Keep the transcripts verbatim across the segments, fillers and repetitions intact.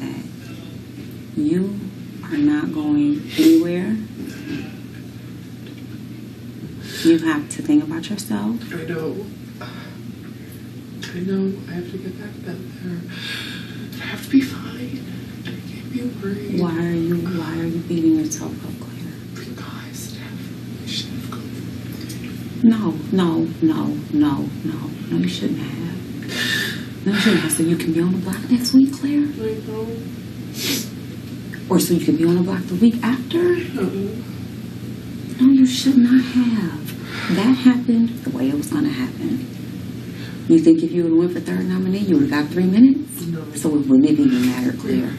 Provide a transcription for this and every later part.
that you are not going anywhere. You have to think about yourself. I know. I know. I have to get back down there. I have to be fine. I can't be worried. Why are you Why are you beating yourself up, Claire? Because Tiff, I should have gone. No, no, no, no, no. No, you shouldn't have. No, you shouldn't have. So you can be on the block next week, Claire? I know. Or so you can be on the block the week after? No. No, you should not have. That happened the way it was going to happen. You think if you would have went for third nominee, you would have got three minutes? No. So it wouldn't have even mattered, Claire.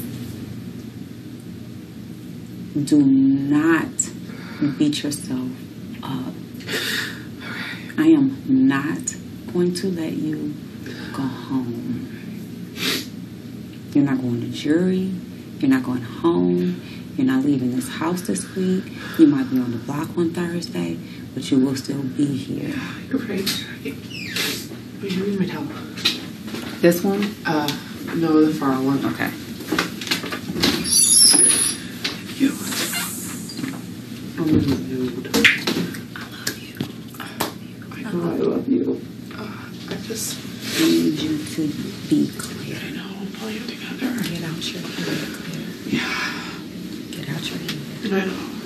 Do not beat yourself up. I am not going to let you go home. You're not going to jury. You're not going home. You're not leaving this house this week. You might be on the block on Thursday, but you will still be here. You're right. Wait, you need my towel. This one? Uh, no, the far one. Okay. Thank you. I'm in the mood. I love you. I know I love you. Uh, I just need you to be clear. I know, I'm pulling it together. Get out your head, Claire. Yeah. Get out your head. I know.